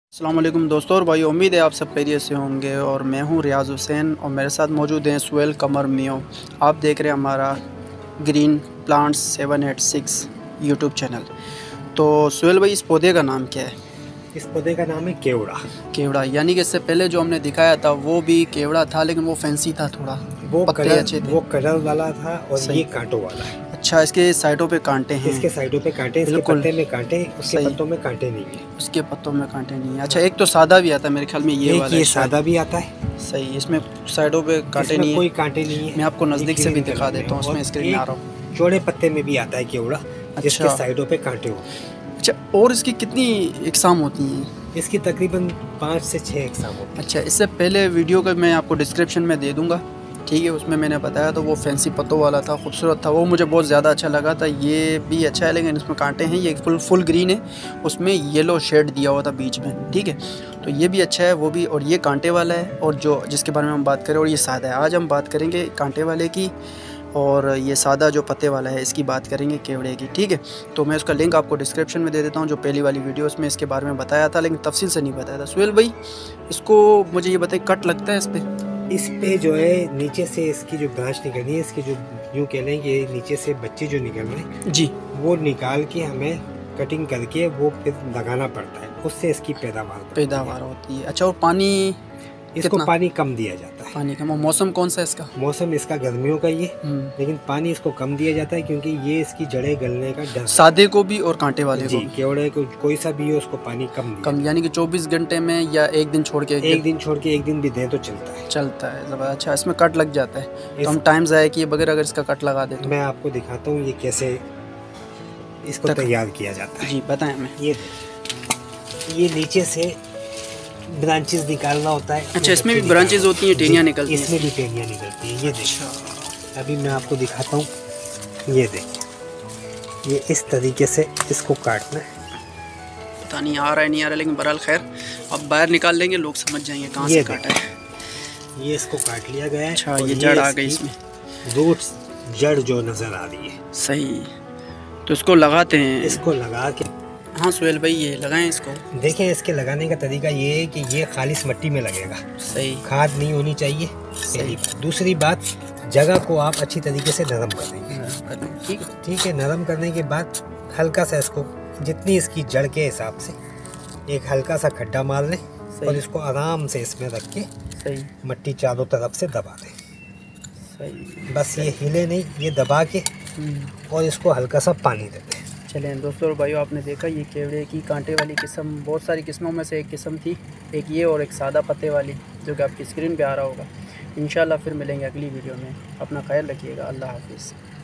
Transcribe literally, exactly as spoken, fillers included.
अस्सलाम वालेकुम दोस्तों और भाई, उम्मीद है आप सब खैरियत से होंगे। और मैं हूं रियाज़ हुसैन और मेरे साथ मौजूद हैं सुहेल कमर मियाँ। आप देख रहे हैं हमारा green plants seven eight six YouTube channel. तो सुहेल भाई, इस पौधे का नाम क्या है? इस पौधे का नाम है केवड़ा। केवड़ा, यानी कि इससे पहले जो हमने दिखाया था वो भी केवड़ा था, लेकिन वो फैंसी था थोड़ा, वो पत्ते कलर अच्छे थे। वो कलर वाला था और सही। ये कांटों वाला है। अच्छा, इसके साइडों पे कांटे हैं। इसके साइडों पे कांटे, इसके बिल्कुल पत्ते में कांटे, उसके सही। पत्तों में कांटे नहीं है। उसके पत्तों में कांटे नहीं है। अच्छा, एक तो सादा भी आता है मेरे ख्याल में, ये एक वाला ये है शायद। सादा भी आता है। सही, इसमें साइडों पे कांटे इसमें नहीं कोई है। कांटे नहीं है। मैं आपको नज़दीक ये से भी ग्रीन दिखा कलर में देता हूँ, और उसमें स्क्रीन में आ रहा हूँ। एक चौड़े पत्ते में भी आता है केवड़ा, जिसके अच्छा साइडों पे कांटे होते हैं। अच्छा, और इसकी कितनी इकसाम होती हैं? इसकी तकरीबन पाँच से छः एग्जाम होते हैं। अच्छा, इससे पहले वीडियो का मैं आपको डिस्क्रिप्शन में दे दूँगा, ठीक है। उसमें मैंने बताया तो वो फैंसी पत्तों वाला था, खूबसूरत था, वो मुझे बहुत ज़्यादा अच्छा लगा था। ये भी अच्छा है, लेकिन इसमें कांटे हैं। ये फुल फुल ग्रीन है, उसमें येलो शेड दिया हुआ था बीच में, ठीक है। तो ये भी अच्छा है, वो भी। और ये कांटे वाला है, और जो जिसके बारे में हम बात करें, और ये सादा है। आज हम बात करेंगे कांटे वाले की, और ये सादा जो पत्ते वाला है इसकी बात करेंगे, केवड़े की, ठीक है। तो मैं उसका लिंक आपको डिस्क्रिप्शन में दे देता हूँ। जो पहली वाली वीडियो उसमें इसके बारे में बताया था, लेकिन तफसील से नहीं बताया था। सुहेल भाई, इसको मुझे ये बताइए, कट लगता है इस पर? इस पे जो है नीचे से इसकी जो ब्रांच निकलनी है, इसकी जो यूँ कह लें कि नीचे से बच्चे जो निकल रहे हैं जी, वो निकाल के हमें कटिंग करके वो फिर लगाना पड़ता है, उससे इसकी पैदावार बढ़ती पैदावार होती है। अच्छा, और पानी है। इसको कितना? पानी कम दिया जाता है। पानी कम। और मौसम कौन सा है इसका? मौसम इसका गर्मियों का ही है, हम्म, लेकिन पानी इसको कम दिया जाता है क्योंकि ये इसकी जड़ें गलने का डर सादे को भी और कांटे वाले जी। को भी? केवड़े को कोई सा भी हो उसको पानी कम दिया कम, यानी कि चौबीस घंटे में या एक दिन छोड़ के एक, एक दिन दिन छोड़ के एक दिन भी दें तो चलता है। चलता है। जब अच्छा, इसमें कट लग जाता है इस, तो हम टाइम ज़ाया किए बगैर अगर इसका कट लगा दे तो? मैं आपको दिखाता हूँ ये कैसे इसको तक- तैयार किया जाता है। जी बताएं हमें। ये ये नीचे से ब्रांचेस निकालना होता है। अच्छा, इसमें भी ब्रांचेस होती हैं, टेनियाँ जी, निकलती हैं? इसमें भी टेनियाँ निकलती हैं। ये देखिए, अच्छा, अभी मैं आपको दिखाता हूँ। ये देखिए, ये इस तरीके से इसको काटना है। पता नहीं आ रहा है नहीं आ रहा है, लेकिन बहरहाल खैर, अब बाहर निकाल लेंगे, लोग समझ जाएंगे कहाँ से ये काटा है। ये इसको काट लिया गया है। अच्छा, और ये जड़ आ गई इसकी इसमें। रूट्स, जड़ जो नज़र आ रही है, सही। तो इसको लगाते हैं? इसको लगा के, हाँ सुहेल भाई, ये लगाएं इसको। देखें इसके लगाने का तरीका ये है कि ये खालिश मिट्टी में लगेगा, सही खाद नहीं होनी चाहिए, पहली बात। दूसरी बात, जगह को आप अच्छी तरीके से नरम कर देंगे, ठीक है। ठीक है। नरम करने के बाद हल्का सा इसको, जितनी इसकी जड़ के हिसाब से एक हल्का सा खड्डा मार लें और इसको आराम से इसमें रख के सही मिट्टी चारों तरफ से दबा दें। सही। बस ये हिले नहीं, ये दबा के और इसको हल्का सा पानी दे दें। चलें दोस्तों और भाइयों, आपने देखा ये केवड़े की कांटे वाली किस्म, बहुत सारी किस्मों में से एक किस्म थी, एक ये और एक सादा पत्ते वाली, जो कि आपकी स्क्रीन पे आ रहा होगा। इंशाल्लाह फिर मिलेंगे अगली वीडियो में। अपना ख्याल रखिएगा। अल्लाह हाफिज़।